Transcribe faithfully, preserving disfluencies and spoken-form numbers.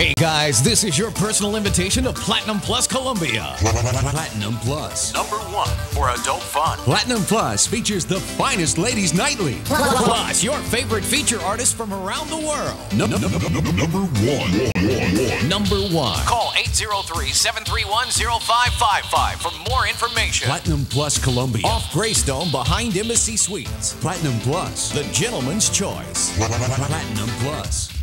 Hey guys, this is your personal invitation to Platinum Plus Columbia. Platinum Plus. Number one for adult fun. Platinum Plus features the finest ladies nightly. Plus, your favorite feature artists from around the world. No, no, no, no, no, no, number one. Number one. Call eight zero three, seven three one, zero five five five for more information. Platinum Plus Columbia. Off Greystone behind Embassy Suites. Platinum Plus. The gentleman's choice. Platinum Plus.